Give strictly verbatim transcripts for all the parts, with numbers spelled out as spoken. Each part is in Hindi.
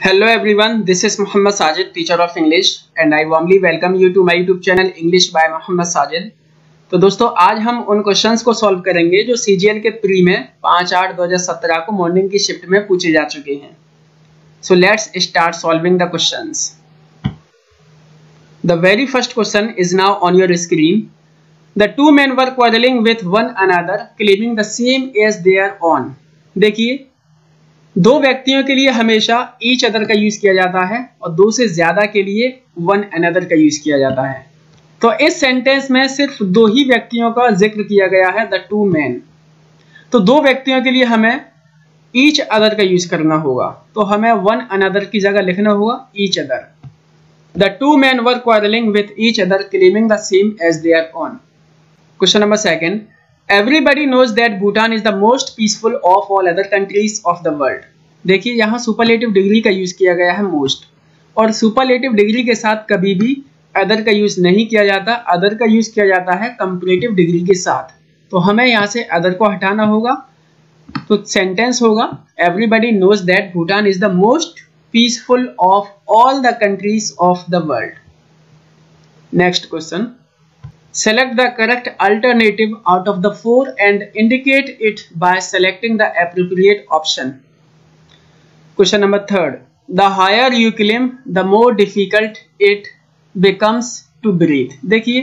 Hello everyone, this is Muhammad Sajid, teacher of English, and I warmly welcome you to my YouTube channel English by Muhammad Sajid। तो दोस्तों आज हम उन क्वेश्चंस को सॉल्व करेंगे जो सीजीएल के प्री में पाँच आठ दो हज़ार सत्रह को मॉर्निंग की शिफ्ट में पूछे जा चुके हैं। So let's start solving the questions. The very first question is now on your screen. The two men were quarreling with one another, claiming the same as their own। देखिए, दो व्यक्तियों के लिए हमेशा ईच अदर का यूज किया जाता है और दो से ज्यादा के लिए वन अनदर का यूज किया जाता है। तो इस सेंटेंस में सिर्फ दो ही व्यक्तियों का जिक्र किया गया है, द टू men। तो दो व्यक्तियों के लिए हमें ईच अदर का यूज करना होगा, तो हमें वन अनदर की जगह लिखना होगा each other. The two men were quarreling with each other, claiming the same as their own। Question number second. Everybody knows that Bhutan is the most peaceful of all other countries of the world। देखिए, यहाँ सुपरलेटिव डिग्री का यूज किया गया है मोस्ट, और सुपरलेटिव डिग्री के साथ कभी भी अदर का यूज नहीं किया जाता। अदर का यूज किया जाता है कंपैरेटिव डिग्री के साथ। तो हमें यहाँ से अदर को हटाना होगा, तो सेंटेंस होगा everybody knows that Bhutan is the most peaceful of all the countries of the world. Next question. Select the correct alternative out of the four and indicate it by selecting the appropriate option। Question number third। The higher you climb, the more difficult it becomes to breathe। देखिए,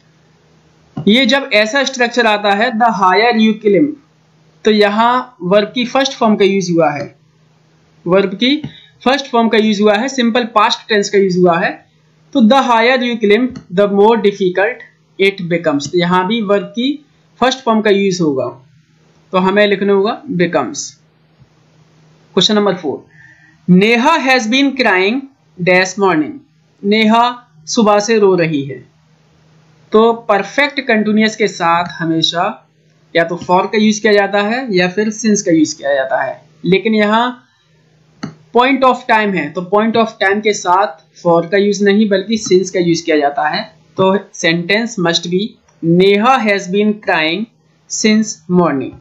ये जब ऐसा स्ट्रक्चर आता है the higher you climb, तो यहाँ वर्ब की फर्स्ट फॉर्म का यूज हुआ है। वर्ब की फर्स्ट फॉर्म का यूज हुआ है, सिंपल पास्ट टेंस का यूज हुआ है। तो the higher you climb, the more difficult it becomes. तो यहां भी वर्ब की फर्स्ट फॉर्म का यूज होगा, तो हमें लिखना होगा becomes. Question number four. Neha has been crying dash morning. Neha सुबह से रो रही है। तो परफेक्ट कंटिन्यूअस के साथ हमेशा या तो फॉर का यूज किया जाता है या फिर सिंस का यूज किया जाता है, लेकिन यहाँ पॉइंट ऑफ टाइम है, तो पॉइंट ऑफ टाइम के साथ फॉर का यूज नहीं बल्कि सिंस का यूज किया जाता है। तो sentence must be Neha has been crying since morning.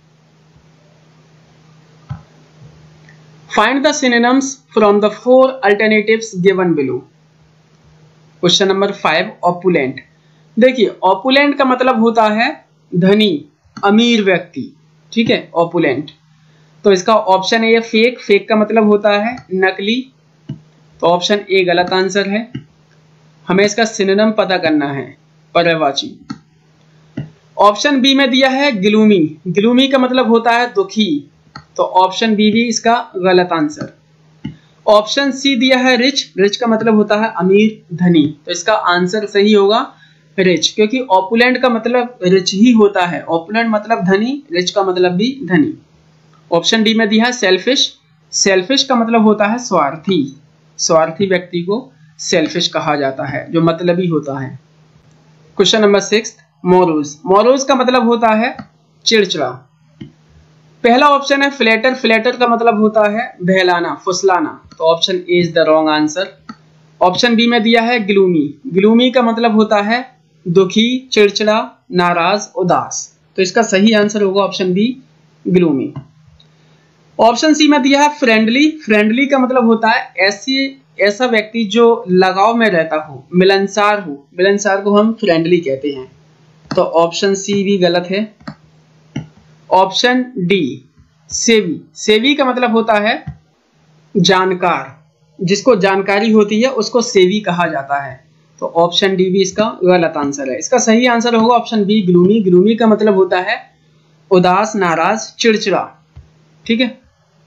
Find the synonyms from the four alternatives given below. Question number five. Opulent. देखिए, ऑपुलेंट का मतलब होता है धनी, अमीर व्यक्ति, ठीक है, ऑपुलेंट। तो इसका ऑप्शन ए फेक। फेक का मतलब होता है नकली, तो ऑप्शन ए गलत आंसर है। हमें इसका सिनोनिम पता करना है, पर्यायवाची। ऑप्शन बी में दिया है ग्लूमी। ग्लूमी का मतलब होता है दुखी, तो ऑप्शन बी भी इसका गलत आंसर। ऑप्शन सी दिया है रिच। रिच का मतलब होता है अमीर, धनी, तो इसका आंसर सही होगा रिच, क्योंकि ऑपुलेंट का मतलब रिच ही होता है। ऑपुलेंट मतलब धनी, रिच का मतलब भी धनी। ऑप्शन डी में दिया है सेल्फिश। सेल्फिश का मतलब होता है स्वार्थी। स्वार्थी व्यक्ति को सेल्फिश कहा जाता है, जो मतलबी होता है। Question number six. Morose. Morose का मतलब होता है चिड़चिड़ा। पहला ऑप्शन है फ्लैटर। फ्लैटर का मतलब होता है बहलाना, फुसलाना, तो option A is the wrong answer. Option B में दिया है ग्लूमी। ग्लूमी का मतलब होता है दुखी, चिड़चिड़ा, नाराज, उदास, तो इसका सही आंसर होगा option B gloomy. Option C में दिया है फ्रेंडली। फ्रेंडली का मतलब होता है ऐसी ऐसा व्यक्ति जो लगाव में रहता हो, मिलनसार हो। मिलनसार को हम फ्रेंडली कहते हैं, तो ऑप्शन सी भी गलत है। ऑप्शन डी सेवी। सेवी का मतलब होता है जानकार, जिसको जानकारी होती है उसको सेवी कहा जाता है, तो ऑप्शन डी भी इसका गलत आंसर है। इसका सही आंसर होगा ऑप्शन बी ग्लूमी। ग्लूमी का मतलब होता है उदास, नाराज, चिड़चिड़ा, ठीक है।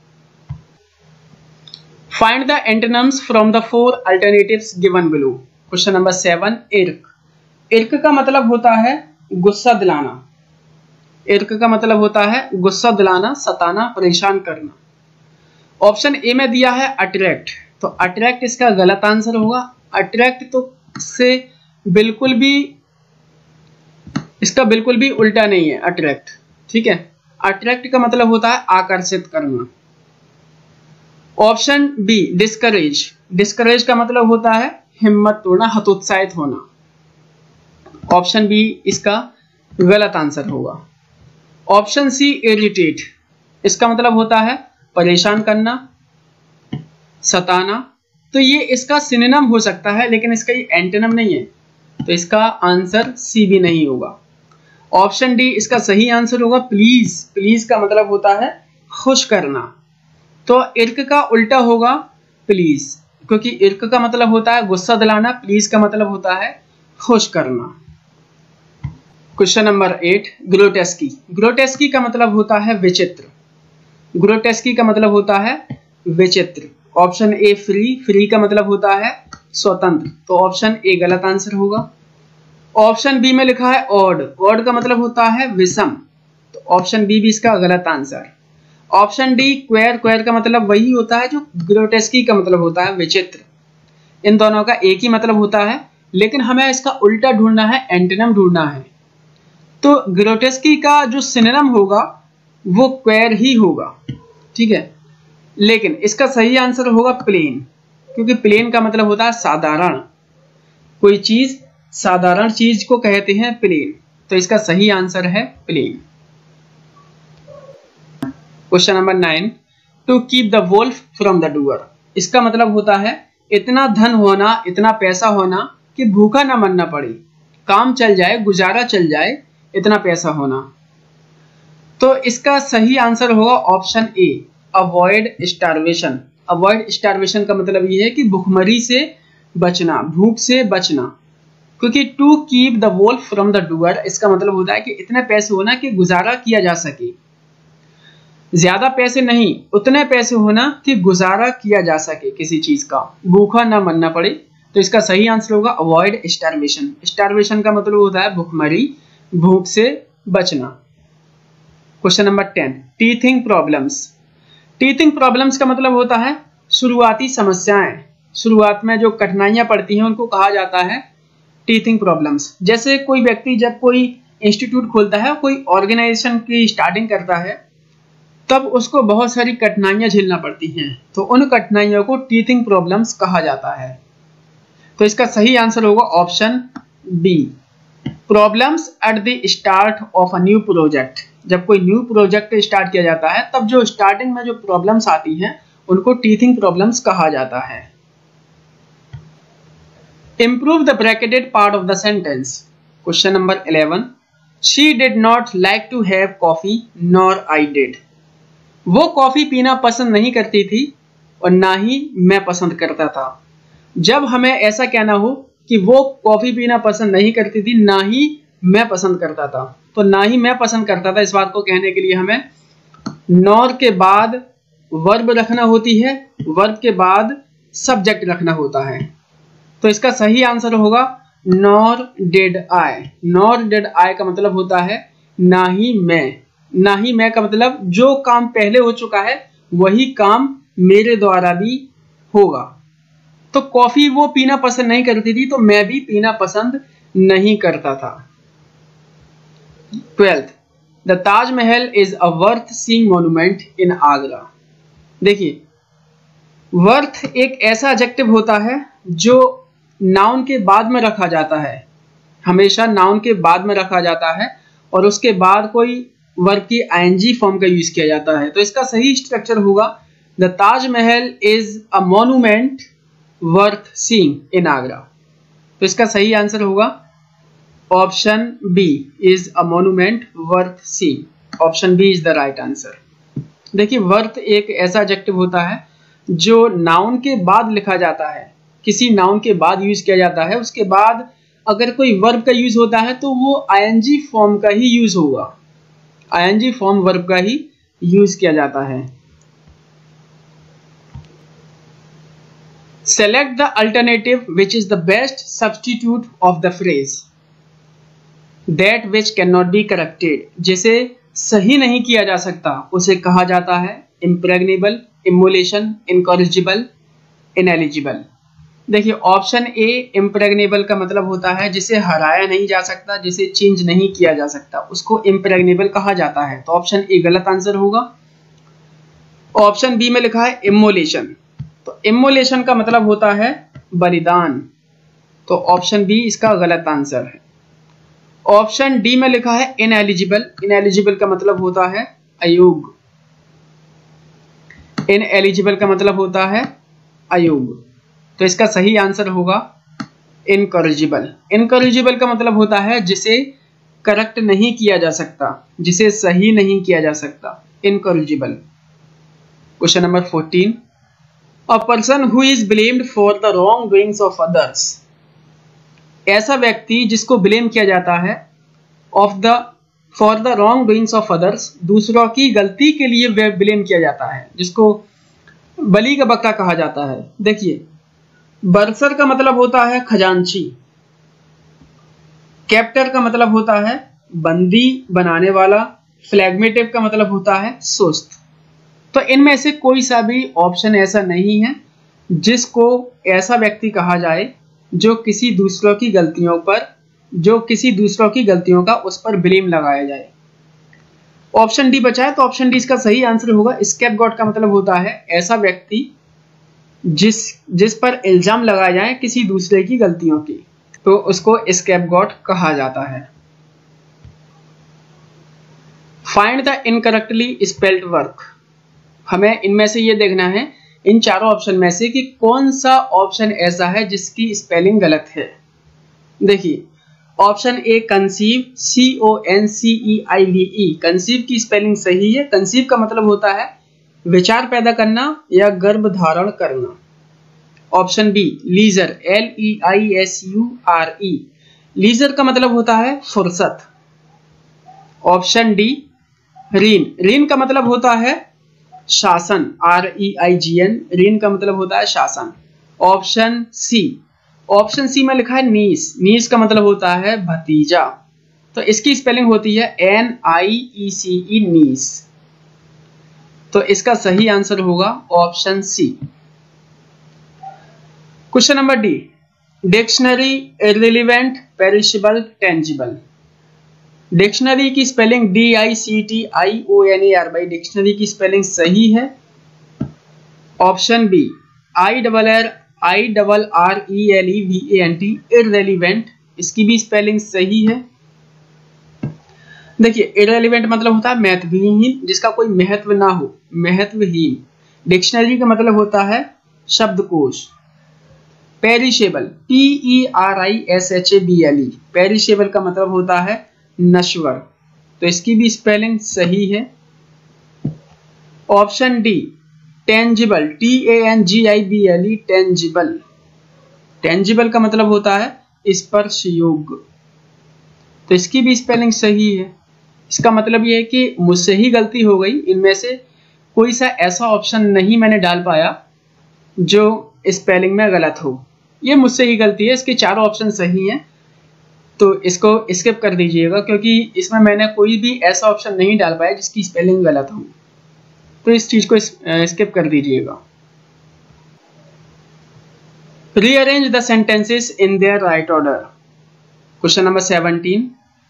Find the antonyms from the four alternatives given below। Question number seven. Irk. Irk का मतलब होता है गुस्सा दिलाना। इर्क का मतलब होता है गुस्सा दिलाना, सताना, परेशान करना। ऑप्शन ए में दिया है अट्रैक्ट, तो अट्रैक्ट इसका गलत आंसर होगा। अट्रैक्ट तो से बिल्कुल भी, इसका बिल्कुल भी उल्टा नहीं है अट्रैक्ट, ठीक है। अट्रैक्ट का मतलब होता है आकर्षित करना। Option B discourage. डिस्करेज का मतलब होता है हिम्मत तोड़ना, हतोत्साहित होना। ऑप्शन बी इसका गलत आंसर होगा। Option C irritate. इसका मतलब होता है परेशान करना। सताना, तो ये इसका सिनोनिम हो सकता है लेकिन इसका ये एंटोनिम नहीं है, तो इसका आंसर सी भी नहीं होगा। ऑप्शन डी इसका सही आंसर होगा प्लीज। प्लीज का मतलब होता है खुश करना, तो इर्क का उल्टा होगा प्लीज, क्योंकि इर्क का मतलब होता है गुस्सा दिलाना, प्लीज का मतलब होता है खुश करना। Question number eight, grotesque. Grotesque का मतलब होता है विचित्र। ग्रोटेस्की का मतलब होता है विचित्र। Option A free. फ्री का मतलब होता है स्वतंत्र, तो ऑप्शन ए गलत आंसर होगा। ऑप्शन बी में लिखा है ऑड। ऑड का मतलब होता है विषम, तो ऑप्शन बी भी इसका गलत answer. Option D queer. Queer का मतलब वही होता है जो ग्रोटेस्की का मतलब होता है विचित्र। इन दोनों का एक ही मतलब होता है, लेकिन हमें इसका उल्टा ढूंढना है, एंटोनिम ढूंढना है। तो ग्रोटेस्की का जो सिनोनिम होगा वो क्वेर ही होगा, ठीक है। लेकिन इसका सही आंसर होगा प्लेन, क्योंकि प्लेन का मतलब होता है साधारण। कोई चीज साधारण चीज को कहते हैं प्लेन, तो इसका सही आंसर है plain. Question number nine, to keep the wolf from the door. इसका मतलब होता है इतना धन होना, इतना पैसा होना कि भूखा ना मरना पड़े, काम चल जाए, गुजारा चल जाए, इतना पैसा होना। तो इसका सही आंसर होगा option A, avoid starvation. Avoid starvation का मतलब ये है कि भूखमरी से बचना, भूख से बचना। क्योंकि to keep the wolf from the door, इसका मतलब होता है कि इतने पैसे होना कि गुजारा किया जा सके। ज्यादा पैसे नहीं, उतने पैसे होना कि गुजारा किया जा सके किसी चीज का, भूखा ना मरना पड़े। तो इसका सही आंसर होगा अवॉइड स्टारवेशन। स्टारवेशन का मतलब होता है भूखमरी, भूख से बचना। Question number ten, teething problems. Teething problems का मतलब होता है शुरुआती समस्याएं। शुरुआत में जो कठिनाइयां पड़ती हैं उनको कहा जाता है टीथिंग प्रॉब्लम्स। जैसे कोई व्यक्ति जब कोई इंस्टीट्यूट खोलता है, कोई ऑर्गेनाइजेशन की स्टार्टिंग करता है, तब उसको बहुत सारी कठिनाइयां झेलना पड़ती हैं, तो उन कठिनाइयों को टीथिंग प्रॉब्लम्स कहा जाता है। तो इसका सही आंसर होगा option B, problems at the start of a new project. जब कोई न्यू प्रोजेक्ट स्टार्ट किया जाता है, तब जो स्टार्टिंग में जो प्रॉब्लम्स आती हैं उनको टीथिंग प्रॉब्लम्स कहा जाता है। Improve the bracketed part of the sentence. Question number eleven. She did not like to have coffee, nor I did. वो कॉफी पीना पसंद नहीं करती थी और ना ही मैं पसंद करता था। जब हमें ऐसा कहना हो कि वो कॉफी पीना पसंद नहीं करती थी, ना ही मैं पसंद करता था, तो ना ही मैं पसंद करता था, इस बात को कहने के लिए हमें नॉर के बाद वर्ब रखना होती है, वर्ब के बाद सब्जेक्ट रखना होता है। तो इसका सही आंसर होगा nor did I. Nor did I का मतलब होता है ना ही मैं। ना ही मैं का मतलब जो काम पहले हो चुका है वही काम मेरे द्वारा भी होगा। तो कॉफी वो पीना पसंद नहीं करती थी, तो मैं भी पीना पसंद नहीं करता था। Twelfth, the Taj Mahal is a worth seeing monument in Agra. देखिए, वर्थ एक ऐसा एडजेक्टिव होता है जो नाउन के बाद में रखा जाता है, हमेशा नाउन के बाद में रखा जाता है और उसके बाद कोई वर्ब की आईएनजी फॉर्म का यूज किया जाता है। तो इसका सही स्ट्रक्चर होगा the Taj Mahal is a monument worth seeing in Agra. तो इसका सही आंसर होगा option B, is a monument worth seeing. Option B is the right answer. देखिए, वर्थ एक ऐसा एडजेक्टिव होता है जो नाउन के बाद लिखा जाता है, किसी नाउन के बाद यूज किया जाता है, उसके बाद अगर कोई वर्ब का यूज होता है तो वो आईएनजी फॉर्म का ही यूज होगा, आईएनजी फॉर्म वर्ब का ही यूज किया जाता है। Select the alternative which is the best substitute of the phrase that which can not be corrected. जिसे सही नहीं किया जा सकता उसे कहा जाता है इम्प्रेग्नेबल, इमोलेशन, इनकॉरिजिबल, इनएलिजिबल। देखिए, ऑप्शन ए इम्प्रेग्नेबल का मतलब होता है जिसे हराया नहीं जा सकता, जिसे चेंज नहीं किया जा सकता, उसको इम्प्रेग्नेबल कहा जाता है। तो ऑप्शन ए गलत आंसर होगा। ऑप्शन बी में लिखा है इमोलेशन, तो इमोलेशन का मतलब होता है बलिदान, तो ऑप्शन बी इसका गलत आंसर है। ऑप्शन डी में लिखा है इनएलिजिबल, इनएलिजिबल का मतलब होता है अयोग्य, इनएलिजिबल का मतलब होता है अयोग्य। तो इसका सही आंसर होगा इनकॉरिजिबल। इनकॉरिजिबल का मतलब होता है जिसे करेक्ट नहीं किया जा सकता, जिसे सही नहीं किया जा सकता, incorrigible. Question number fourteen, a person who is blamed for the wrong doings of others. ऐसा व्यक्ति जिसको ब्लेम किया जाता है of the for the wrong doings of others, दूसरों की गलती के लिए वह ब्लेम किया जाता है, जिसको बलि का बकरा कहा जाता है। देखिए, बर्सर का मतलब होता है खजांची, कैप्टर का मतलब होता है बंदी बनाने वाला, फ्लैगमेटिव का मतलब होता है सुस्त। तो इनमें से कोई सा भी ऑप्शन ऐसा नहीं है जिसको ऐसा व्यक्ति कहा जाए जो किसी दूसरों की गलतियों पर जो किसी दूसरों की गलतियों का उस पर ब्लेम लगाया जाए। ऑप्शन डी बचा है, तो ऑप्शन डी इसका सही आंसर होगा। स्कैपगॉट का मतलब होता है ऐसा व्यक्ति जिस जिस पर इल्जाम लगाया जाए किसी दूसरे की गलतियों की, तो उसको स्कैपगॉट कहा जाता है। Find the incorrectly spelled word. हमें इनमें से ये देखना है, इन चारों ऑप्शन में से कि कौन सा ऑप्शन ऐसा है जिसकी स्पेलिंग गलत है। देखिए, option A conceive, C O N C E I V E, conceive की स्पेलिंग सही है। कंसीव का मतलब होता है विचार पैदा करना या गर्भ धारण करना। Option B leisure, L E I S U R E, leisure का मतलब होता है फुर्सत। ऑप्शन डी रीन, रीन का मतलब होता है शासन, R E I G N, reign का मतलब होता है शासन। ऑप्शन सी ऑप्शन सी में लिखा है नीस, नीस का मतलब होता है भतीजा, तो इसकी स्पेलिंग होती है एन आई ई सी ई, नीस। तो इसका सही आंसर होगा option C. Question number D, dictionary, irrelevant, perishable, tangible. Dictionary की spelling D I C T I O N A R Y, डिक्शनरी की स्पेलिंग सही है। Option B I double R I double R E L E V A N T, irrelevant, इसकी भी स्पेलिंग सही है। देखिए, इररेलीवेंट मतलब होता है महत्वहीन, जिसका कोई महत्व ना हो, महत्वहीन। डिक्शनरी का मतलब होता है शब्दकोश। Perishable, P E R I S H A B L E, perishable का मतलब होता है नश्वर, तो इसकी भी स्पेलिंग सही है। Option D tangible, T A N G I B L E, tangible, tangible का मतलब होता है स्पर्श योग्य, तो इसकी भी स्पेलिंग सही है। इसका मतलब यह है कि मुझसे ही गलती हो गई, इनमें से कोई सा ऐसा ऑप्शन नहीं मैंने डाल पाया जो स्पेलिंग में गलत हो, ये मुझसे ही गलती है। इसके चारों ऑप्शन सही हैं, तो इसको स्किप कर दीजिएगा, क्योंकि इसमें मैंने कोई भी ऐसा ऑप्शन नहीं डाल पाया जिसकी स्पेलिंग गलत हो, तो इस चीज को स्किप कर दीजिएगा। Rearrange the sentences in their right order. Question number seventeen,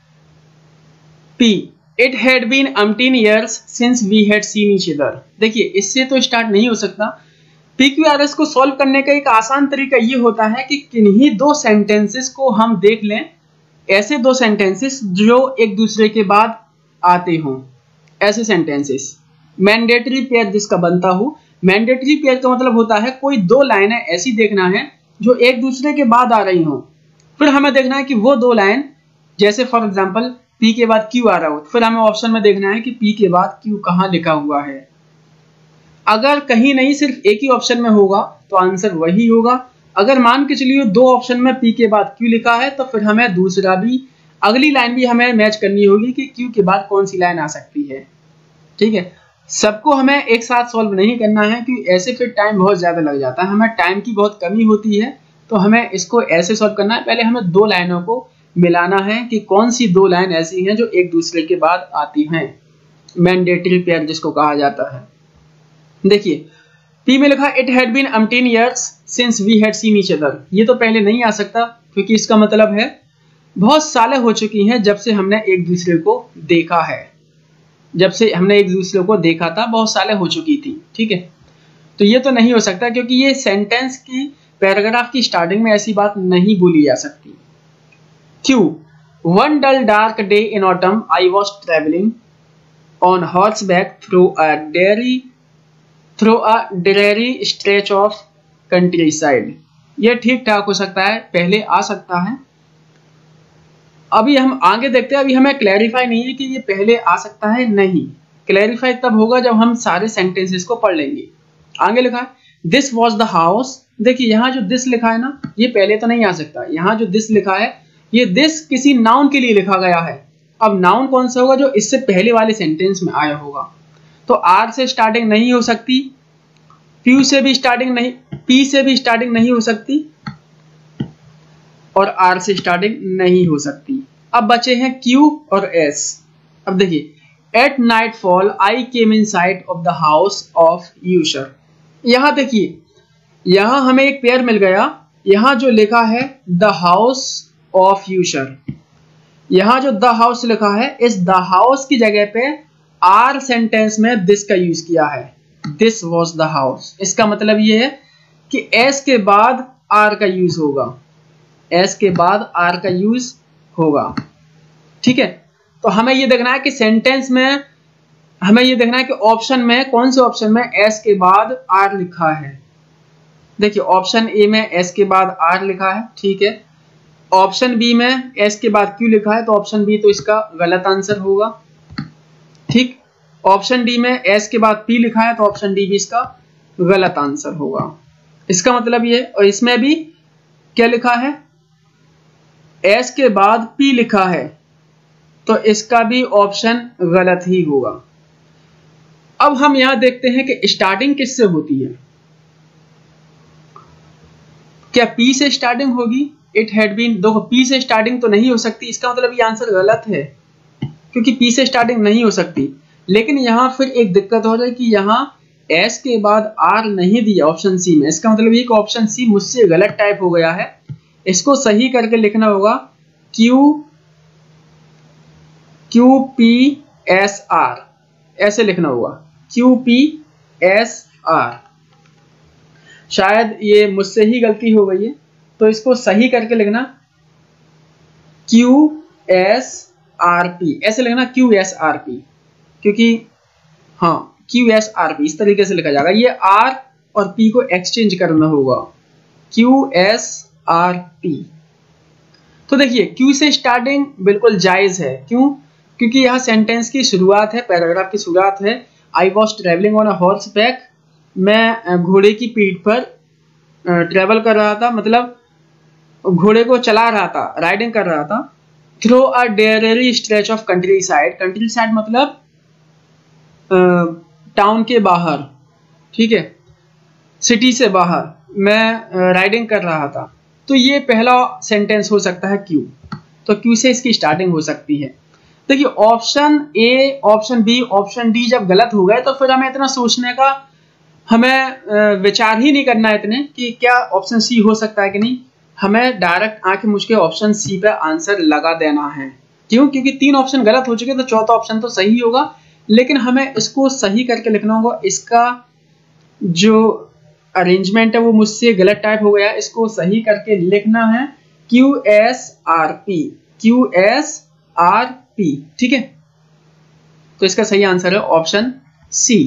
P it had been umpteen years since we had seen each other. देखिए, इससे तो स्टार्ट नहीं हो सकता। पी क्यू आर एस को सॉल्व करने का एक आसान तरीका ये होता है कि किन्हीं दो सेंटेंसेस को हम देख लें, ऐसे दो सेंटेंसेस जो एक दूसरे के बाद आते हों, ऐसे सेंटेंसेस। मैंडेटरी पेयर जिसका बनता हो, मैंडेटरी पेयर का मतलब होता है कोई दो लाइनें ऐसी देखना है जो एक दूसरे के बाद आ रही हों, फिर हमें देखना है कि वो दो लाइन, जैसे फॉर एग्जांपल पी के बाद क्यू आ रहा हो, फिर हमें ऑप्शन में देखना है कि पी के बाद क्यू कहाँ लिखा हुआ है। अगर कहीं नहीं सिर्फ एक ही ऑप्शन में होगा तो आंसर वही होगा। अगर मान के चलिए दो ऑप्शन में पी के बाद क्यू लिखा है, तो फिर हमें दूसरा भी, अगली लाइन भी हमें मैच करनी होगी कि क्यू के बाद कौन सी लाइन आ सकती है। ठीक है, सबको हमें एक साथ सॉल्व नहीं करना है, क्योंकि ऐसे फिर टाइम बहुत ज्यादा लग जाता है, हमें टाइम की बहुत कमी होती है, तो हमें इसको ऐसे सॉल्व करना है। पहले हमें दो लाइनों को मिलाना है कि कौन सी दो लाइन ऐसी हैं जो एक दूसरे के बाद आती हैं, मैंडेटरी पेयर जिसको कहा जाता है। देखिए, पी में लिखा it had been umpteen years since we had seen each other, ये तो पहले नहीं आ सकता, क्योंकि इसका मतलब है बहुत सालें हो चुकी हैं जब से हमने एक दूसरे को देखा है, जब से हमने एक दूसरे को देखा था बहुत सालें हो चुकी थी। ठीक है, तो ये तो नहीं हो सकता, क्योंकि ये सेंटेंस की, पैराग्राफ की स्टार्टिंग में ऐसी बात नहीं बोली जा सकती। Q one dull dark day in autumn I was travelling on horseback through a dreary through a dreary stretch of countryside. ये ठीक ठाक हो सकता है, पहले आ सकता है। अभी हम आगे देखते हैं, अभी हमें क्लैरिफाई नहीं है कि ये पहले आ सकता है नहीं। क्लैरिफाई तब होगा जब हम सारे सेंटेंसेस को पढ़ लेंगे। आगे लिखा है दिस वॉज द हाउस। देखिए यहाँ जो दिस लिखा है ना, ये पहले तो नहीं आ सकता। यहाँ जो दिस लिखा है, ये दिस किसी नाउन के लिए लिखा गया है। अब नाउन कौन सा होगा? जो इससे पहले वाले सेंटेंस में आया होगा। तो आर से स्टार्टिंग नहीं हो सकती, पी से भी स्टार्टिंग नहीं, पी से भी स्टार्टिंग नहीं हो सकती, और आर से स्टार्टिंग नहीं हो सकती। अब बचे हैं क्यू और एस। अब देखिए at nightfall I came in sight of the house of Usher. यहां देखिए, यहां हमें एक पेयर मिल गया। यहां जो लिखा है द हाउस ऑफ यूशर, यहां जो द हाउस लिखा है, इस द हाउस की जगह पे आर सेंटेंस में दिस का यूज किया है। This was the house. इसका मतलब ये है कि एस के बाद आर का यूज होगा, एस के बाद आर का यूज होगा। ठीक है, तो हमें ये देखना है कि सेंटेंस में, हमें ये देखना है कि ऑप्शन में, कौन से ऑप्शन में एस के बाद आर लिखा है। देखिए ऑप्शन ए में एस के बाद आर लिखा है, ठीक है। ऑप्शन बी में एस के बाद क्यू लिखा है, तो ऑप्शन बी तो इसका गलत आंसर होगा। ठीक, ऑप्शन डी में एस के बाद पी लिखा है, तो ऑप्शन डी भी इसका गलत आंसर होगा। इसका मतलब ये, और इसमें भी क्या लिखा है, एस के बाद पी लिखा है, तो इसका भी ऑप्शन गलत ही होगा। अब हम यहां देखते हैं कि स्टार्टिंग किससे होती है। क्या पी से स्टार्टिंग होगी? इट हैड बीन, देखो पी से स्टार्टिंग तो नहीं हो सकती, इसका मतलब ये आंसर गलत है, क्योंकि पी से स्टार्टिंग नहीं हो सकती। लेकिन यहां फिर एक दिक्कत हो जाए कि यहां एस के बाद आर नहीं दिया ऑप्शन सी में। इसका मतलब ये कि ऑप्शन सी मुझसे गलत टाइप हो गया है। इसको सही करके लिखना होगा Q Q P S R, ऐसे लिखना होगा क्यू पी एस आर। शायद ये मुझसे ही गलती हो गई है, तो इसको सही करके लिखना क्यू एस आर पी, ऐसे लिखना क्यू एस आर पी, क्योंकि हाँ क्यू एस आर पी इस तरीके से लिखा जाएगा। ये आर और पी को एक्सचेंज करना होगा, क्यू एस आर पी। तो देखिए क्यू से स्टार्टिंग बिल्कुल जायज है। क्यों? क्योंकि यह सेंटेंस की शुरुआत है, पैराग्राफ की शुरुआत है। I was travelling on a horseback, मैं घोड़े की पीठ पर ट्रेवल कर रहा था, मतलब घोड़े को चला रहा था, राइडिंग कर रहा था। Through a dreary stretch of countryside, countryside मतलब टाउन के बाहर, ठीक है, सिटी से बाहर मैं राइडिंग कर रहा था। तो ये पहला सेंटेंस हो सकता है क्यू, तो क्यू से इसकी स्टार्टिंग हो सकती है। देखिए option A, option B, option D जब गलत हो गए तो फिर हमें इतना सोचने का, हमें विचार ही नहीं करना है इतने कि क्या ऑप्शन सी हो सकता है कि नहीं। हमें डायरेक्ट आंखें मुझ के ऑप्शन सी पे आंसर लगा देना है। क्यों? क्योंकि तीन ऑप्शन गलत हो चुके, तो चौथा ऑप्शन तो सही होगा, लेकिन हमें इसको सही करके लिखना होगा। इसका जो अरेंजमेंट है वो मुझसे गलत टाइप हो गया, इसको सही करके लिखना है Q S R P, Q S R P, ठीक है। तो इसका सही आंसर है ऑप्शन सी।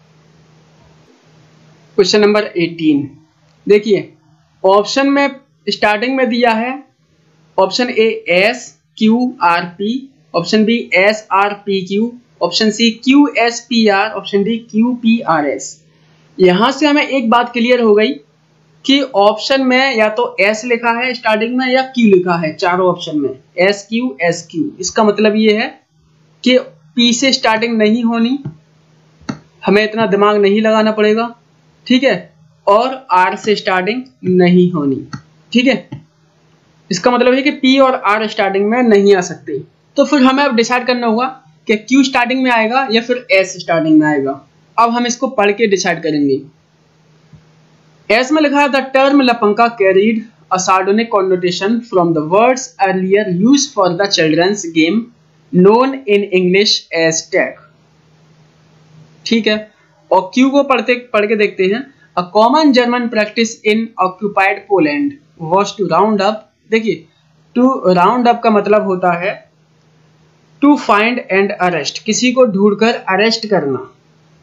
क्वेश्चन नंबर अठारह, देखिए ऑप्शन में स्टार्टिंग में दिया है option A S Q R P, option B S R P Q, option C Q S P R, option D Q P R S. यहां से हमें एक बात क्लियर हो गई कि ऑप्शन में या तो एस लिखा है स्टार्टिंग में या क्यू लिखा है, चारों ऑप्शन में एस क्यू एस क्यू। इसका मतलब ये है कि पी से स्टार्टिंग नहीं होनी, हमें इतना दिमाग नहीं लगाना पड़ेगा, ठीक है, और आर से स्टार्टिंग नहीं होनी, ठीक है। इसका मतलब है कि पी और आर स्टार्टिंग में नहीं आ सकते। तो फिर हमें अब डिसाइड करना होगा कि क्यू स्टार्टिंग में आएगा या फिर एस स्टार्टिंग में आएगा। अब हम इसको पढ़ के डिसाइड करेंगे। एस में लिखा है the term lapanka carried a sardonic connotation from the words earlier used for the children's game known in English as tag, ठीक है। और क्यू को पढ़ते पढ़ के देखते हैं। A common German practice in occupied Poland was to round up. देखिए टू राउंड अप का मतलब होता है टू फाइंड एंड अरेस्ट, किसी को ढूंढकर अरेस्ट करना,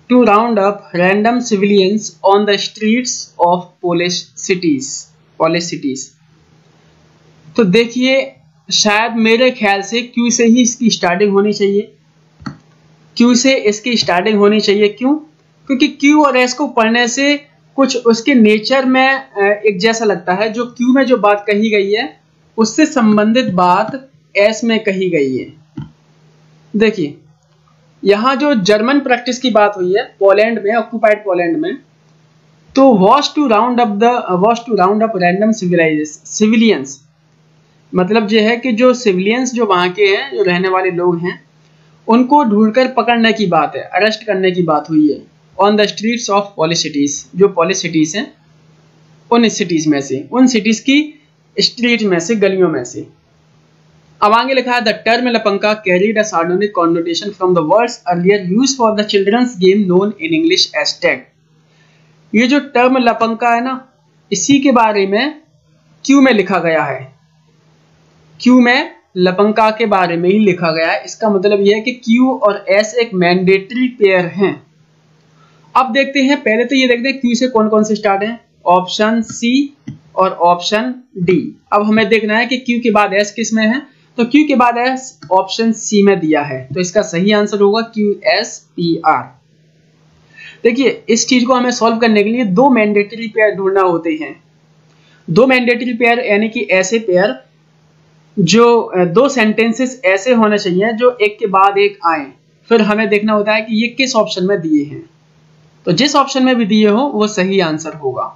to round up random civilians on the streets of Polish cities Polish cities. तो देखिए, शायद मेरे ख्याल से क्यू से ही इसकी स्टार्टिंग होनी चाहिए। क्यू से इसकी स्टार्टिंग होनी चाहिए। क्यों? क्योंकि क्यू और एस को पढ़ने से कुछ उसके नेचर में एक जैसा लगता है। जो क्यू में जो बात कही गई है उससे संबंधित बात एस में कही गई है। देखिए, यहाँ जो जर्मन प्रैक्टिस की बात हुई है पोलैंड में, ऑक्युपाइड पोलैंड में, तो was to round up the was to round up random civilians, मतलब ये है कि जो सिविलियंस जो वहाँ के हैं, जो रहने वाले लोग हैं, उनको ढूंढकर पकड़ने की बात है, अरेस्ट करने की बात हुई है on the streets of Polish cities. जो पोलिश सिटीज हैं उन सिटीज में से, उन सिटीज की स्ट्रीट में से, गलियों में से। अब आगे लिखा है the term lapanka carried a sardonic connotation from the words earlier used for the children's game known in English as tag. ये जो टर्म लपंका है ना, इसी के बारे में क्यू में लिखा गया है। क्यू में लपंका के बारे में ही लिखा गया है। इसका मतलब यह है कि क्यू और एस एक मैंडेटरी पेयर हैं। अब देखते हैं, पहले तो ये देखते हैं क्यू से कौन कौन से स्टार्ट हैं। ऑप्शन सी और ऑप्शन डी। अब हमें देखना है कि क्यू के बाद एस किस में है। तो क्यू के बाद एस ऑप्शन सी में दिया है, तो इसका सही आंसर होगा क्यू एस पी आर। देखिए, इस चीज को हमें सॉल्व करने के लिए दो मैंडेटरी पेयर ढूंढना होते हैं। दो मैंडेटरी पेयर यानी कि ऐसे पेयर जो दो सेंटेंसेस ऐसे होने चाहिए जो एक के बाद एक आए। फिर हमें देखना होता है कि ये किस ऑप्शन में दिए हैं। तो जिस ऑप्शन में भी दिए हो वो सही आंसर होगा।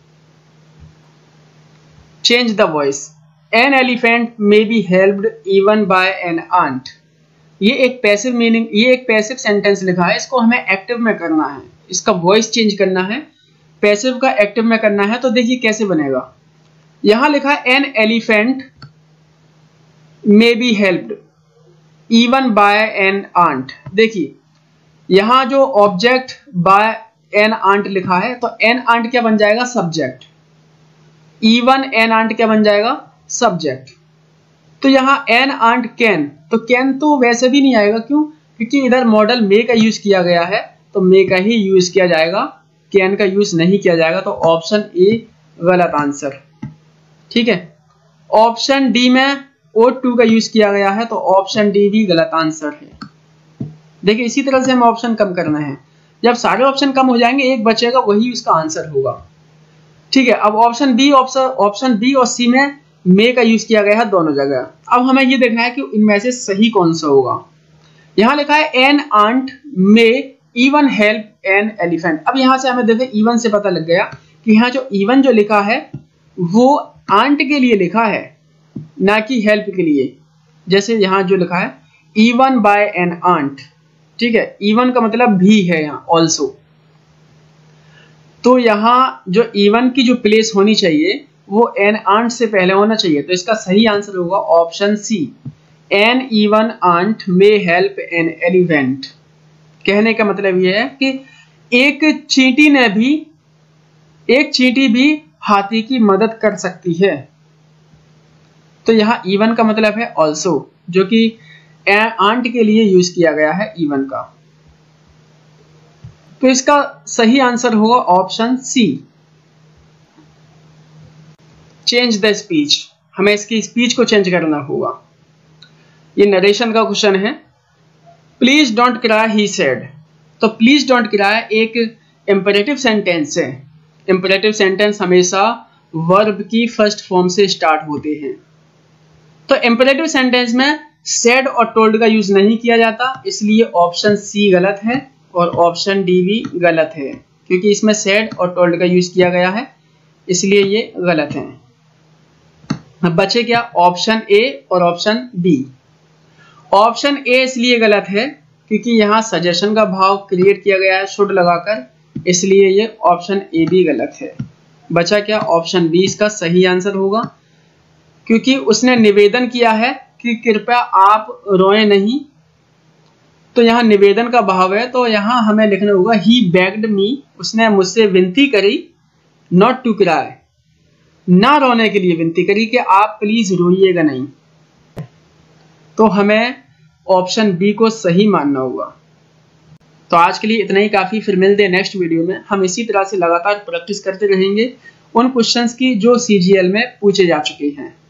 Change the voice. An elephant may be helped even by an ant. ये एक पैसिव मीनिंग, ये एक पैसिव सेंटेंस लिखा है, इसको हमें एक्टिव में करना है। इसका वॉइस चेंज करना है, पैसिव का एक्टिव में करना है। तो देखिए कैसे बनेगा। यहां लिखा है an elephant may be helped even by an ant. देखिए, यहां जो ऑब्जेक्ट बाय एन आंट लिखा है, तो एन आंट क्या बन जाएगा? सब्जेक्ट। इवन एन आंट क्या बन जाएगा? सब्जेक्ट। तो यहां एन आंट कैन, तो कैन तो वैसे भी नहीं आएगा। क्यों? क्योंकि इधर मॉडल मे का यूज किया गया है, तो मे का ही यूज किया जाएगा, कैन का यूज नहीं किया जाएगा। तो ऑप्शन ए गलत आंसर। ठीक है। ऑप्शन डी में ओ टू का यूज किया गया है, तो ऑप्शन डी भी गलत आंसर है। देखिए, इसी तरह से हमें ऑप्शन कम करना है। जब सारे ऑप्शन कम हो जाएंगे, एक बचेगा, वही उसका आंसर होगा। ठीक है। अब ऑप्शन बी ऑप्शन बी और सी में मे का यूज किया गया है दोनों जगह। अब हमें ये देखना है कि इनमें से सही कौन सा होगा। यहां लिखा है an ant may even help an elephant. अब यहां से हमें देखें, इवन से पता लग गया कि यहाँ जो इवन जो लिखा है वो आंट के लिए लिखा है, ना कि हेल्प के लिए। जैसे यहां जो लिखा है इवन बाय एन आंट। ठीक है। इवन का मतलब भी है यहाँ ऑल्सो। तो यहां जो इवन की जो प्लेस होनी चाहिए वो एन आंट से पहले होना चाहिए। तो इसका सही आंसर होगा option C, an even ant may help an elephant. कहने का मतलब यह है कि एक चींटी ने भी एक चींटी भी हाथी की मदद कर सकती है। तो यहां इवन का मतलब है ऑल्सो, जो कि आंट के लिए यूज किया गया है इवन का। तो इसका सही आंसर होगा option C. Change the speech. हमें इसकी स्पीच को चेंज करना होगा। ये नरेशन का क्वेश्चन है। Please don't cry he said. तो प्लीज डोंट क्राई एक इंपेरेटिव सेंटेंस है। इंपेरेटिव सेंटेंस हमेशा वर्ब की फर्स्ट फॉर्म से स्टार्ट होते हैं। तो इंपेरेटिव सेंटेंस में सेड और टोल्ड का यूज नहीं किया जाता, इसलिए ऑप्शन सी गलत है और ऑप्शन डी भी गलत है, क्योंकि इसमें सेड और टोल्ड का यूज किया गया है, इसलिए ये गलत है। अब बचे क्या? ऑप्शन ए और ऑप्शन बी। ऑप्शन ए इसलिए गलत है क्योंकि यहाँ सजेशन का भाव क्रिएट किया गया है शुड लगाकर, इसलिए ये ऑप्शन ए भी गलत है। बचा क्या? ऑप्शन बी इसका सही आंसर होगा, क्योंकि उसने निवेदन किया है कि कृपया आप रोएं नहीं। तो यहाँ निवेदन का भाव है, तो यहाँ हमें लिखना होगा ही बेग्ड मी। उसने मुझसे विनती करी, नॉट टू क्राई, ना रोने के लिए विनती करी कि आप प्लीज रोइएगा नहीं। तो हमें ऑप्शन बी को सही मानना होगा। तो आज के लिए इतना ही काफ़ी, फिर मिलते हैं नेक्स्ट वीडियो में। हम इसी तरह से लगातार प्रैक्टिस करते रहेंगे उन क्वेश्चंस की जो सीजीएल में पूछे जा चुके हैं।